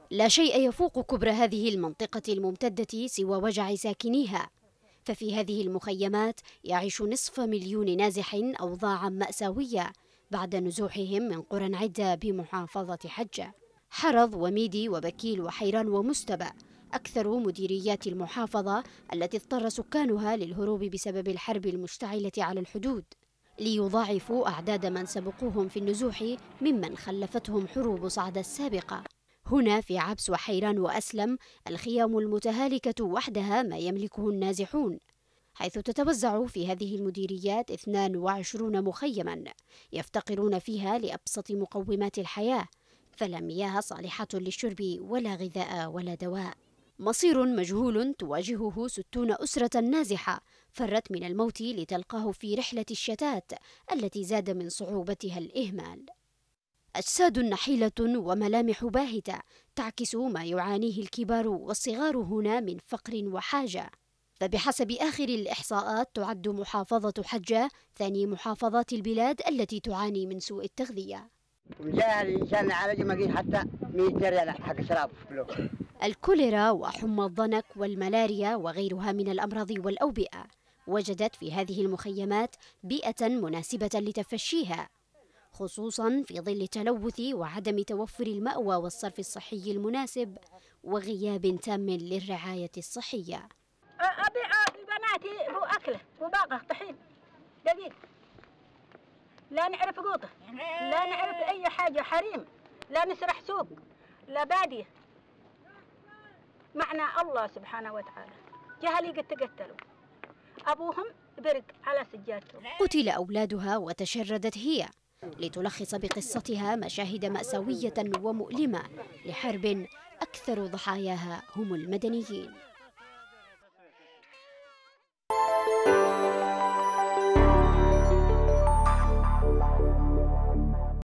لا شيء يفوق كبر هذه المنطقة الممتدة سوى وجع ساكنيها، ففي هذه المخيمات يعيش نصف مليون نازح أوضاعا مأساوية بعد نزوحهم من قرى عدة بمحافظة حجة. حرض وميدي وبكيل وحيران ومستبع أكثر مديريات المحافظة التي اضطر سكانها للهروب بسبب الحرب المشتعلة على الحدود، ليضاعفوا أعداد من سبقوهم في النزوح ممن خلفتهم حروب صعد السابقة. هنا في عبس وحيران وأسلم الخيام المتهالكة وحدها ما يملكه النازحون، حيث تتوزع في هذه المديريات 22 مخيما يفتقرون فيها لأبسط مقومات الحياة، فلا مياه صالحة للشرب ولا غذاء ولا دواء. مصير مجهول تواجهه 60 أسرة نازحة فرت من الموت لتلقاه في رحلة الشتات التي زاد من صعوبتها الإهمال. أجساد نحيلة وملامح باهتة تعكس ما يعانيه الكبار والصغار هنا من فقر وحاجة. فبحسب آخر الإحصاءات تعد محافظة حجة ثاني محافظات البلاد التي تعاني من سوء التغذية. الإنسان على ما حتى 100 ريال حق شراب. الكوليرا وحمى الضنك والملاريا وغيرها من الأمراض والأوبئة وجدت في هذه المخيمات بيئة مناسبة لتفشيها، خصوصا في ظل التلوث وعدم توفر المأوى والصرف الصحي المناسب وغياب تام للرعاية الصحية. أبيع لبناتي بو أكله وباقة طحين دقيق، لا نعرف قوطه، لا نعرف أي حاجة، حريم، لا نسرح سوق، لا بادية. معنى الله سبحانه وتعالى جهلي قد تقتلوا، أبوهم برق على سجادته. قتل أولادها وتشردت هي لتلخص بقصتها مشاهد مأساوية ومؤلمة لحرب أكثر ضحاياها هم المدنيين.